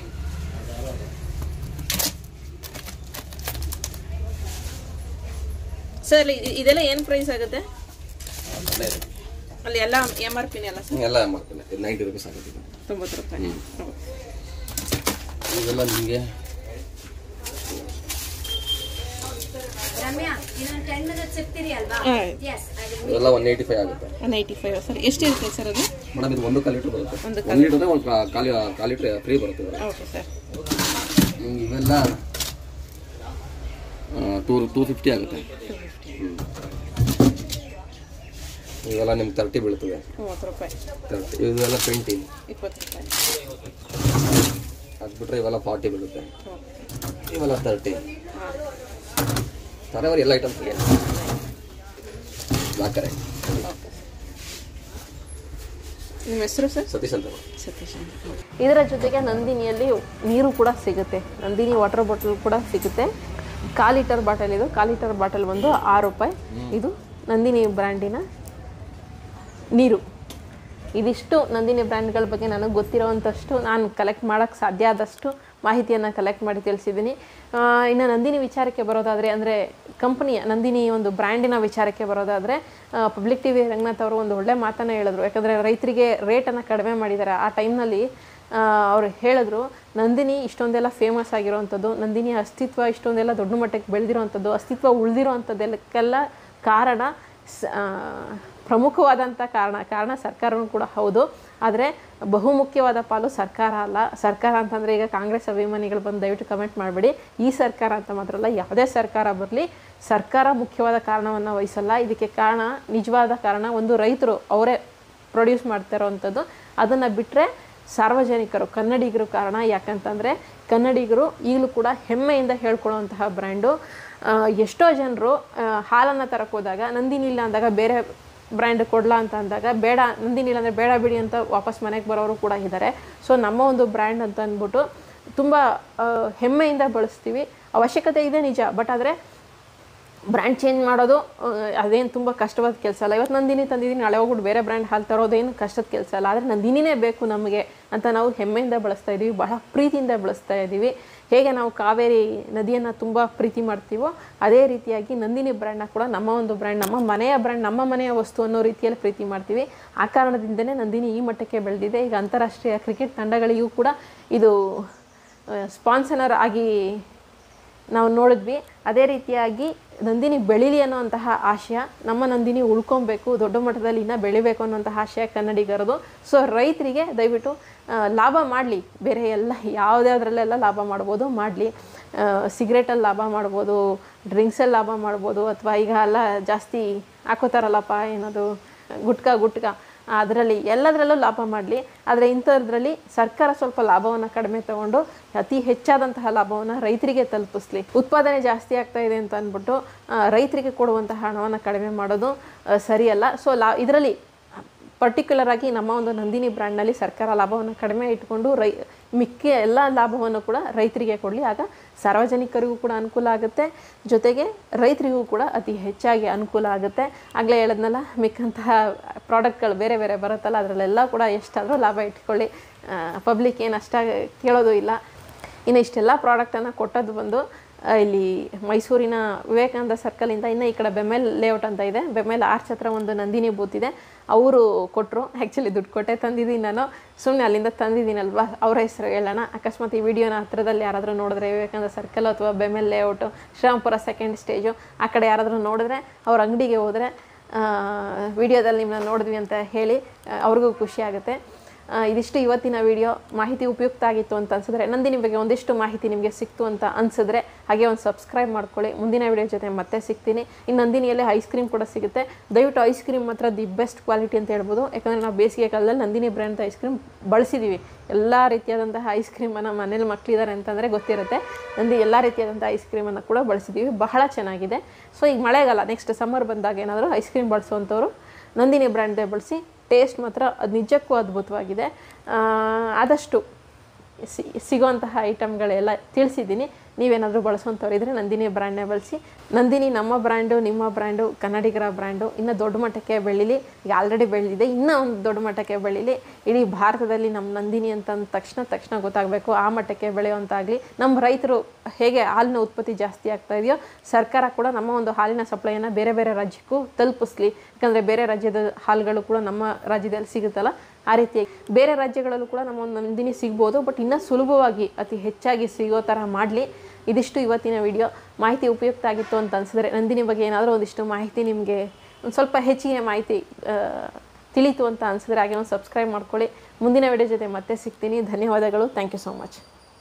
ಸರ್ ಇದೆಲ್ಲ ಏನು ಪ್ರೈಸ್ ಆಗುತ್ತೆ? ಅಲ್ಲಿ ಎಲ್ಲ MRP ಅಲ್ಲ ಸರ್? ಎಲ್ಲ MRP 90 ರೂಪೀಸ್ ಆಗುತ್ತೆ. 90 ರೂಪಾಯಿ. ಇದೆಲ್ಲ ನಿಮಗೆ ಇವೆಲ್ಲ 185 ಆಗುತ್ತೆ. 185 ಸರ್. ಎಷ್ಟಿರುತ್ತೆ ಸರ್ ಅದು? ಮೇಡಮ್ ಇದು 1 ಲೀಟರ್ ಬರುತ್ತೆ. 1 ಲೀಟರ್ ಒಂದು ಕಾಲು ಲೀಟರ್ ಫ್ರೀ ಬರುತ್ತೆ. Okay sir. ಇವೆಲ್ಲ 250 ಆಗುತ್ತೆ. ಇವೆಲ್ಲ ನಿಮ್ಗೆ 30 ಬೀಳ್ತದೆ. 30 ರೂಪಾಯಿ. 30. ಇವೆಲ್ಲ 20. 20 ರೂಪಾಯಿ. ಅದು ಬಿಟ್ಟರೆ ಇವೆಲ್ಲ 40 ಬೀಳುತ್ತೆ. ಇವೆಲ್ಲ 30. ತರಕಾರಿ ಎಲ್ಲ ಐಟಮ್ಸ್ ಇದೆ. Blackcurrant. ನಿಮ್ಮ ಹೆಸರು ಸರ್? ಸತೀಶ್ ಅಂತ. ಸತೀಶ್ ಅಂತ. ಇದರ ಜೊತೆಗೆ ನಂದಿನಿಯಲ್ಲಿ ನೀರು ಕೂಡ ಸಿಗುತ್ತೆ. ನಂದಿನಿ ವಾಟರ್ ಬಾಟಲ್ ಕೂಡ ಸಿಗುತ್ತೆ. 1/4 ಲೀಟರ್ ಬಾಟಲ್ ಇದು. 1/4 ಲೀಟರ್ ಬಾಟಲ್ ಬಂದು 6 ರೂಪಾಯಿ. ಇದು ನಂದಿನಿ ಬ್ರ್ಯಾಂಡಿನ ನೀರು. ಇದಿಷ್ಟು ನಂದಿನಿ ಬ್ರ್ಯಾಂಡ್ಗಳ ಬಗ್ಗೆ ನನಗೆ ಗೊತ್ತಿರೋವಂಥಷ್ಟು, ನಾನು ಕಲೆಕ್ಟ್ ಮಾಡೋಕ್ಕೆ ಸಾಧ್ಯ ಆದಷ್ಟು ಮಾಹಿತಿಯನ್ನು ಕಲೆಕ್ಟ್ ಮಾಡಿ ತಿಳಿಸಿದ್ದೀನಿ. ಇನ್ನು ನಂದಿನಿ ವಿಚಾರಕ್ಕೆ ಬರೋದಾದರೆ, ಅಂದರೆ ಕಂಪ್ನಿಯ ನಂದಿನಿ ಒಂದು ಬ್ರ್ಯಾಂಡಿನ ವಿಚಾರಕ್ಕೆ ಬರೋದಾದರೆ, ಪಬ್ಲಿಕ್ TV ರಂಗನಾಥ್ ಅವರು ಒಂದು ಒಳ್ಳೆ ಮಾತನ್ನು ಹೇಳಿದ್ರು. ಯಾಕಂದರೆ ರೈತರಿಗೆ ರೇಟನ್ನು ಕಡಿಮೆ ಮಾಡಿದ್ದಾರೆ. ಆ ಟೈಮ್ನಲ್ಲಿ ಅವ್ರು ಹೇಳಿದ್ರು, ನಂದಿನಿ ಇಷ್ಟೊಂದೆಲ್ಲ ಫೇಮಸ್ ಆಗಿರೋವಂಥದ್ದು, ನಂದಿನಿ ಅಸ್ತಿತ್ವ ಇಷ್ಟೊಂದೆಲ್ಲ ದೊಡ್ಡ ಮಟ್ಟಕ್ಕೆ ಬೆಳೆದಿರೋವಂಥದ್ದು, ಅಸ್ತಿತ್ವ ಉಳಿದಿರೋ ಅಂಥದ್ದೆಲ್ಲಕ್ಕೆಲ್ಲ ಕಾರಣ ಪ್ರಮುಖವಾದಂಥ ಕಾರಣ ಸರ್ಕಾರವೂ ಕೂಡ ಹೌದು. ಆದರೆ ಬಹುಮುಖ್ಯವಾದ ಪಾಲು ಸರ್ಕಾರ ಅಲ್ಲ. ಸರ್ಕಾರ ಅಂತಂದರೆ ಈಗ ಕಾಂಗ್ರೆಸ್ ಅಭಿಮಾನಿಗಳು ಬಂದು ದಯವಿಟ್ಟು ಕಮೆಂಟ್ ಮಾಡಬೇಡಿ. ಈ ಸರ್ಕಾರ ಅಂತ ಮಾತ್ರ ಅಲ್ಲ, ಯಾವುದೇ ಸರ್ಕಾರ ಬರಲಿ, ಸರ್ಕಾರ ಮುಖ್ಯವಾದ ಕಾರಣವನ್ನು ವಹಿಸಲ್ಲ. ಇದಕ್ಕೆ ಕಾರಣ, ನಿಜವಾದ ಕಾರಣ ಒಂದು ರೈತರು ಅವರೇ ಪ್ರೊಡ್ಯೂಸ್ ಮಾಡ್ತಾ ಇರೋವಂಥದ್ದು. ಅದನ್ನು ಬಿಟ್ಟರೆ ಸಾರ್ವಜನಿಕರು, ಕನ್ನಡಿಗರು ಕಾರಣ. ಯಾಕಂತಂದರೆ ಕನ್ನಡಿಗರು ಈಗಲೂ ಕೂಡ ಹೆಮ್ಮೆಯಿಂದ ಹೇಳ್ಕೊಳ್ಳುವಂತಹ ಬ್ರ್ಯಾಂಡು. ಎಷ್ಟೋ ಜನರು ಹಾಲನ್ನು ತರಕ್ಕೆ ಹೋದಾಗ ನಂದಿನಿ ಇಲ್ಲ ಅಂದಾಗ ಬೇರೆ ಬ್ರ್ಯಾಂಡ್ ಕೊಡಲ ಅಂತ ಅಂದಾಗ ಬೇಡ, ನಂದಿನಿ ಇಲ್ಲ ಅಂದರೆ ಬೇಡ ಬಿಡಿ ಅಂತ ವಾಪಸ್ ಮನೆಗೆ ಬರೋರು ಕೂಡ ಇದ್ದಾರೆ. ಸೊ ನಮ್ಮ ಒಂದು ಬ್ರ್ಯಾಂಡ್ ಅಂತ ಅಂದ್ಬಿಟ್ಟು ತುಂಬ ಹೆಮ್ಮೆಯಿಂದ ಬಳಸ್ತೀವಿ. ಅವಶ್ಯಕತೆ ಇದೆ ನಿಜ, ಬಟ್ ಆದರೆ ಬ್ರ್ಯಾಂಡ್ ಚೇಂಜ್ ಮಾಡೋದು ಅದೇನು ತುಂಬ ಕಷ್ಟವಾದ ಕೆಲಸ ಅಲ್ಲ. ಇವತ್ತು ನಂದಿನಿ ತಂದಿದ್ದೀನಿ, ನಾಳೆ ಹೋಗ್ಬಿಟ್ಟು ಬೇರೆ ಬ್ರ್ಯಾಂಡ್ ಹಾಲು ತರೋದೇನು ಕಷ್ಟದ ಕೆಲಸ ಅಲ್ಲ. ಆದರೆ ನಂದಿನಿನೇ ಬೇಕು ನಮಗೆ ಅಂತ ನಾವು ಹೆಮ್ಮೆಯಿಂದ ಬಳಸ್ತಾ ಇದ್ದೀವಿ, ಬಹಳ ಪ್ರೀತಿಯಿಂದ ಬಳಸ್ತಾ ಇದ್ದೀವಿ. ಹೇಗೆ ನಾವು ಕಾವೇರಿ ನದಿಯನ್ನು ತುಂಬ ಪ್ರೀತಿ ಮಾಡ್ತೀವೋ ಅದೇ ರೀತಿಯಾಗಿ ನಂದಿನಿ ಬ್ರ್ಯಾಂಡ್ನ ಕೂಡ ನಮ್ಮ ಒಂದು ಬ್ರ್ಯಾಂಡ್, ನಮ್ಮ ಮನೆಯ ಬ್ರ್ಯಾಂಡ್, ನಮ್ಮ ಮನೆಯ ವಸ್ತು ಅನ್ನೋ ರೀತಿಯಲ್ಲಿ ಪ್ರೀತಿ ಮಾಡ್ತೀವಿ. ಆ ಕಾರಣದಿಂದನೇ ನಂದಿನಿ ಈ ಮಟ್ಟಕ್ಕೆ ಬೆಳೆದಿದೆ. ಈಗ ಅಂತಾರಾಷ್ಟ್ರೀಯ ಕ್ರಿಕೆಟ್ ತಂಡಗಳಿಗೂ ಕೂಡ ಇದು ಸ್ಪಾನ್ಸರ್ ಆಗಿ ನಾವು ನೋಡಿದ್ವಿ. ಅದೇ ರೀತಿಯಾಗಿ ನಂದಿನಿ ಬೆಳೀಲಿ ಅನ್ನೋಂತಹ ಆಶಯ, ನಮ್ಮ ನಂದಿನಿ ಉಳ್ಕೊಬೇಕು, ದೊಡ್ಡ ಮಟ್ಟದಲ್ಲಿ ಇನ್ನೂ ಬೆಳಿಬೇಕು ಅನ್ನೋಂತಹ ಆಶಯ ಕನ್ನಡಿಗರದು. ಸೊ ರೈತರಿಗೆ ದಯವಿಟ್ಟು ಲಾಭ ಮಾಡಲಿ, ಬೇರೆ ಎಲ್ಲ ಯಾವುದ್ಯಾವುದ್ರಲ್ಲೆಲ್ಲ ಲಾಭ ಮಾಡ್ಬೋದು ಮಾಡಲಿ. ಸಿಗರೇಟಲ್ಲಿ ಲಾಭ ಮಾಡ್ಬೋದು, ಡ್ರಿಂಕ್ಸಲ್ಲಿ ಲಾಭ ಮಾಡ್ಬೋದು, ಅಥವಾ ಈಗ ಎಲ್ಲ ಜಾಸ್ತಿ ಹಾಕೋತಾರಲ್ಲಪ್ಪ ಏನದು ಗುಟ್ಕಾ ಅದರಲ್ಲಿ ಎಲ್ಲದರಲ್ಲೂ ಲಾಭ ಮಾಡಲಿ. ಆದರೆ ಇಂಥದ್ರಲ್ಲಿ ಸರ್ಕಾರ ಸ್ವಲ್ಪ ಲಾಭವನ್ನು ಕಡಿಮೆ ತಗೊಂಡು ಅತಿ ಹೆಚ್ಚಾದಂತಹ ಲಾಭವನ್ನು ರೈತರಿಗೆ ತಲುಪಿಸ್ಲಿ. ಉತ್ಪಾದನೆ ಜಾಸ್ತಿ ಆಗ್ತಾ ಇದೆ ಅಂತ ಅಂದ್ಬಿಟ್ಟು ರೈತರಿಗೆ ಕೊಡುವಂತಹ ಹಣವನ್ನು ಕಡಿಮೆ ಮಾಡೋದು ಸರಿಯಲ್ಲ. ಸೊ ಇದರಲ್ಲಿ ಪರ್ಟಿಕ್ಯುಲರ್ ಆಗಿ ನಮ್ಮ ಒಂದು ನಂದಿನಿ ಬ್ರ್ಯಾಂಡ್ನಲ್ಲಿ ಸರ್ಕಾರ ಲಾಭವನ್ನು ಕಡಿಮೆ ಇಟ್ಕೊಂಡು ಮಿಕ್ಕ ಎಲ್ಲ ಲಾಭವನ್ನು ಕೂಡ ರೈತರಿಗೆ ಕೊಡಲಿ. ಆಗ ಸಾರ್ವಜನಿಕರಿಗೂ ಕೂಡ ಅನುಕೂಲ ಆಗುತ್ತೆ, ಜೊತೆಗೆ ರೈತರಿಗೂ ಕೂಡ ಅತಿ ಹೆಚ್ಚಾಗಿ ಅನುಕೂಲ ಆಗುತ್ತೆ. ಆಗಲೇ ಹೇಳಿದ್ನಲ್ಲ, ಮಿಕ್ಕಂತಹ ಪ್ರಾಡಕ್ಟ್ಗಳು ಬೇರೆ ಬೇರೆ ಬರುತ್ತಲ್ಲ, ಅದರಲ್ಲೆಲ್ಲ ಕೂಡ ಎಷ್ಟಾದರೂ ಲಾಭ ಇಟ್ಕೊಳ್ಳಿ. ಪಬ್ಲಿಕ್ ಏನು ಅಷ್ಟಾಗಿ ಕೇಳೋದು ಇಲ್ಲ. ಇನ್ನು ಇಷ್ಟೆಲ್ಲ ಪ್ರಾಡಕ್ಟನ್ನು ಕೊಟ್ಟದ್ದು ಬಂದು ಇಲ್ಲಿ ಮೈಸೂರಿನ ವಿವೇಕಾನಂದ ಸರ್ಕಲಿಂದ ಇನ್ನು ಈ ಕಡೆ ಬೆಮೆಲ್ ಲೇಔಟ್ ಅಂತ ಇದೆ, ಬೆಮೆಲ್ ಆರ್ಚ್ ಹತ್ರ ಒಂದು ನಂದಿನಿ ಬೂತ್ ಇದೆ, ಅವರು ಕೊಟ್ಟರು. ಆ್ಯಕ್ಚುಲಿ ದುಡ್ಡು ಕೊಟ್ಟೆ ತಂದಿದ್ದೀನಿ ನಾನು, ಸುಮ್ಮನೆ ಅಲ್ಲಿಂದ ತಂದಿದ್ದೀನಲ್ವಾ, ಅವರ ಹೆಸರು ಹೇಳೋಣ. ಅಕಸ್ಮಾತ್ ಈ ವಿಡಿಯೋನ ಹತ್ರದಲ್ಲಿ ಯಾರಾದರೂ ನೋಡಿದ್ರೆ, ವಿವೇಕಾನಂದ ಸರ್ಕಲ್ ಅಥವಾ BEML layout, Srirampura second stage ಆ ಕಡೆ ಯಾರಾದರೂ ನೋಡಿದ್ರೆ, ಅವ್ರ ಅಂಗಡಿಗೆ ಹೋದರೆ ವಿಡಿಯೋದಲ್ಲಿ ನಿಮ್ಮನ್ನ ನೋಡಿದ್ವಿ ಅಂತ ಹೇಳಿ ಅವ್ರಿಗೂ ಖುಷಿ ಆಗುತ್ತೆ. ಇದಿಷ್ಟು ಇವತ್ತಿನ ವಿಡಿಯೋ. ಮಾಹಿತಿ ಉಪಯುಕ್ತ ಆಗಿತ್ತು ಅಂತ ಅನಿಸಿದ್ರೆ, ನಂದಿನಿ ಬಗ್ಗೆ ಒಂದಿಷ್ಟು ಮಾಹಿತಿ ನಿಮಗೆ ಸಿಕ್ತು ಅಂತ ಅನಿಸಿದ್ರೆ ಹಾಗೆ ಒಂದು ಸಬ್ಸ್ಕ್ರೈಬ್ ಮಾಡ್ಕೊಳ್ಳಿ. ಮುಂದಿನ ವಿಡಿಯೋ ಜೊತೆ ಮತ್ತೆ ಸಿಗ್ತೀನಿ. ಇನ್ನು ನಂದಿನಿಯಲ್ಲಿ ಐಸ್ ಕ್ರೀಮ್ ಕೂಡ ಸಿಗುತ್ತೆ. ದಯವಿಟ್ಟು ಐಸ್ ಕ್ರೀಮ್ ಮಾತ್ರ ದಿ ಬೆಸ್ಟ್ ಕ್ವಾಲಿಟಿ ಅಂತ ಹೇಳ್ಬೋದು. ಯಾಕಂದರೆ ನಾವು ಬೇಸಿಗೆ ಕಾಲದಲ್ಲಿ ನಂದಿನಿ ಬ್ರ್ಯಾಂಡ್ ಐಸ್ ಕ್ರೀಮ್ ಬಳಸಿದ್ದೀವಿ. ಎಲ್ಲ ರೀತಿಯಾದಂತಹ ಐಸ್ ಕ್ರೀಮನ್ನು ಮನೇಲಿ ಮಕ್ಕಳಿದ್ದಾರೆ ಅಂತಂದರೆ ಗೊತ್ತಿರುತ್ತೆ, ಎಲ್ಲ ರೀತಿಯಾದಂಥ ಐಸ್ ಕ್ರೀಮನ್ನು ಕೂಡ ಬಳಸಿದ್ದೀವಿ, ಬಹಳ ಚೆನ್ನಾಗಿದೆ. ಸೊ ಈಗ ಮಳೆಗಾಲ, ನೆಕ್ಸ್ಟ್ ಸಮ್ಮರ್ ಬಂದಾಗ ಏನಾದರೂ ಐಸ್ ಕ್ರೀಮ್ ಬಳಸುವಂಥವ್ರು ನಂದಿನಿ ಬ್ರ್ಯಾಂಡ್ದೇ ಬಳಸಿ. ಟೇಸ್ಟ್ ಮಾತ್ರ ಅದು ನಿಜಕ್ಕೂ ಅದ್ಭುತವಾಗಿದೆ. ಆದಷ್ಟು ಸಿಗೋವಂತಹ ಐಟಮ್ಗಳೆಲ್ಲ ತಿಳಿಸಿದ್ದೀನಿ. ನೀವೇನಾದರೂ ಬಳಸುವಂಥವ್ರು ಇದ್ದರೆ ನಂದಿನಿ ಬ್ರ್ಯಾಂಡ್ನೇ ಬಳಸಿ. ನಂದಿನಿ ನಮ್ಮ ಬ್ರ್ಯಾಂಡು, ನಿಮ್ಮ ಬ್ರ್ಯಾಂಡು, ಕನ್ನಡಿಗರ ಬ್ರ್ಯಾಂಡು ಇನ್ನೂ ದೊಡ್ಡ ಮಟ್ಟಕ್ಕೆ ಬೆಳೀಲಿ. ಈಗ ಆಲ್ರೆಡಿ ಬೆಳೆದಿದೆ, ಇನ್ನೂ ಒಂದು ದೊಡ್ಡ ಮಟ್ಟಕ್ಕೆ ಬೆಳೀಲಿ. ಇಡೀ ಭಾರತದಲ್ಲಿ ನಮ್ಮ ನಂದಿನಿ ಅಂತಂದ ತಕ್ಷಣ ಗೊತ್ತಾಗಬೇಕು, ಆ ಮಟ್ಟಕ್ಕೆ ಬೆಳೆಯುವಂತಾಗಲಿ. ನಮ್ಮ ರೈತರು ಹೇಗೆ ಹಾಲಿನ ಉತ್ಪತ್ತಿ ಜಾಸ್ತಿ ಆಗ್ತಾ ಇದೆಯೋ, ಸರ್ಕಾರ ಕೂಡ ನಮ್ಮ ಒಂದು ಹಾಲಿನ ಸಪ್ಲೈಯನ್ನು ಬೇರೆ ಬೇರೆ ರಾಜ್ಯಕ್ಕೂ ತಲುಪಿಸ್ಲಿ. ಯಾಕಂದರೆ ಬೇರೆ ರಾಜ್ಯದ ಹಾಲುಗಳು ಕೂಡ ನಮ್ಮ ರಾಜ್ಯದಲ್ಲಿ ಸಿಗುತ್ತಲ್ಲ, ಆ ರೀತಿಯಾಗಿ ಬೇರೆ ರಾಜ್ಯಗಳಲ್ಲೂ ಕೂಡ ನಮ್ಮ ಒಂದು ನಂದಿನಿ ಸಿಗ್ಬೋದು, ಬಟ್ ಇನ್ನೂ ಸುಲಭವಾಗಿ ಅತಿ ಹೆಚ್ಚಾಗಿ ಸಿಗೋ ಥರ ಮಾಡಲಿ. ಇದಿಷ್ಟು ಇವತ್ತಿನ ವಿಡಿಯೋ. ಮಾಹಿತಿ ಉಪಯುಕ್ತ ಆಗಿತ್ತು ಅಂತ ಅನಿಸಿದ್ರೆ, ನಂದಿನಿ ಬಗ್ಗೆ ಏನಾದರೂ ಒಂದಿಷ್ಟು ಮಾಹಿತಿ ನಿಮಗೆ ಒಂದು ಸ್ವಲ್ಪ ಹೆಚ್ಚಿಗೆ ಮಾಹಿತಿ ತಿಳಿತು ಅಂತ ಅನಿಸಿದ್ರೆ ಹಾಗೆ ಒಂದು ಸಬ್ಸ್ಕ್ರೈಬ್ ಮಾಡ್ಕೊಳ್ಳಿ. ಮುಂದಿನ ವಿಡಿಯೋ ಜೊತೆ ಮತ್ತೆ ಸಿಗ್ತೀನಿ. ಧನ್ಯವಾದಗಳು. Thank you so much.